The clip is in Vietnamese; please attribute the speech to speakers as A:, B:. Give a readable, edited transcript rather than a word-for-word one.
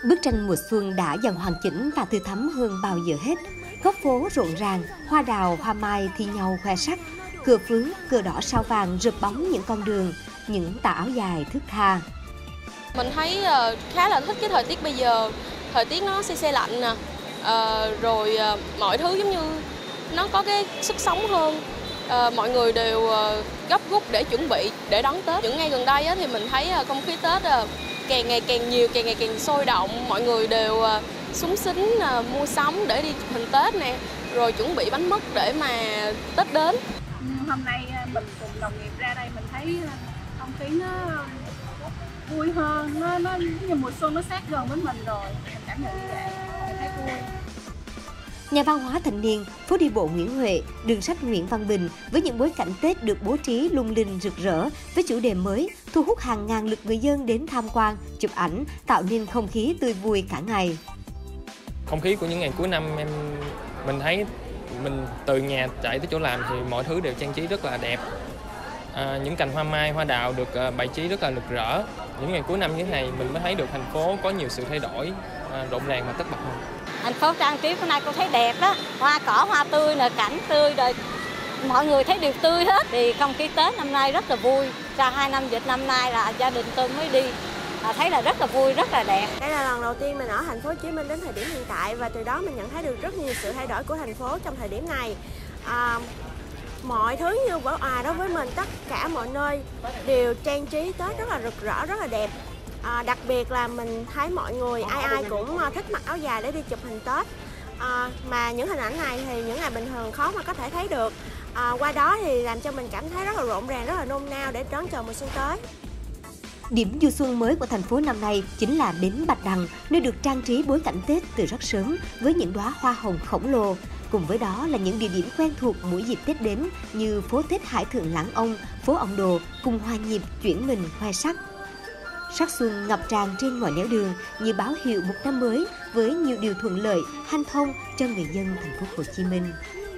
A: Bức tranh mùa xuân đã dần hoàn chỉnh và tươi thắm hơn bao giờ hết. Góc phố rộn ràng, hoa đào, hoa mai thi nhau khoe sắc. Cờ phướng, cờ đỏ sao vàng rực bóng những con đường, những tà áo dài thướt tha.
B: Mình thấy khá là thích cái thời tiết bây giờ. Thời tiết nó se lạnh nè, rồi mọi thứ giống như nó có cái sức sống hơn. Mọi người đều gấp rút để chuẩn bị để đón Tết. Những ngày gần đây thì mình thấy không khí Tết càng ngày càng nhiều, càng ngày càng sôi động. Mọi người đều xúm xính mua sắm để đi chụp hình Tết nè, rồi chuẩn bị bánh mứt để mà Tết đến.
C: Hôm nay mình cùng đồng nghiệp ra đây mình thấy không khí nó vui hơn, nó như mùa xuân nó sát gần với mình rồi. Mình cảm nhận như vậy, mình thấy vui.
A: Nhà văn hóa thanh niên, phố đi bộ Nguyễn Huệ, đường sách Nguyễn Văn Bình với những bối cảnh Tết được bố trí lung linh rực rỡ với chủ đề mới, thu hút hàng ngàn lượt người dân đến tham quan, chụp ảnh, tạo nên không khí tươi vui cả ngày.
D: Không khí của những ngày cuối năm mình thấy mình từ nhà chạy tới chỗ làm thì mọi thứ đều trang trí rất là đẹp. Những cành hoa mai, hoa đào được bày trí rất là rực rỡ. Những ngày cuối năm như thế này mình mới thấy được thành phố có nhiều sự thay đổi, rộn ràng và tất bật hơn.
E: Thành phố trang trí hôm nay cô thấy đẹp đó, hoa cỏ, hoa tươi, cảnh tươi, rồi mọi người thấy đều tươi hết. Thì không khí Tết năm nay rất là vui. Sau 2 năm dịch năm nay là gia đình tôi mới đi, thấy là rất là vui, rất là đẹp.
F: Đây là lần đầu tiên mình ở thành phố Hồ Chí Minh đến thời điểm hiện tại và từ đó mình nhận thấy được rất nhiều sự thay đổi của thành phố trong thời điểm này. Mọi thứ như vỏ òa đối với mình, tất cả mọi nơi đều trang trí Tết rất là rực rỡ, rất là đẹp. Đặc biệt là mình thấy mọi người ai cũng thích mặc áo dài để đi chụp hình Tết. Mà những hình ảnh này thì những ngày bình thường khó mà có thể thấy được. Qua đó thì làm cho mình cảm thấy rất là rộn ràng, rất là nôn nao để đón chờ mùa xuân tới.
A: Điểm du xuân mới của thành phố năm nay chính là bến Bạch Đằng, nơi được trang trí bối cảnh Tết từ rất sớm với những đóa hoa hồng khổng lồ. Cùng với đó là những địa điểm quen thuộc mỗi dịp Tết đến như phố Tết Hải Thượng Lãng Ông, phố Ông Đồ cùng hòa nhịp chuyển mình khoe sắc. Sắc xuân ngập tràn trên mọi nẻo đường như báo hiệu một năm mới với nhiều điều thuận lợi, hanh thông cho người dân thành phố Hồ Chí Minh.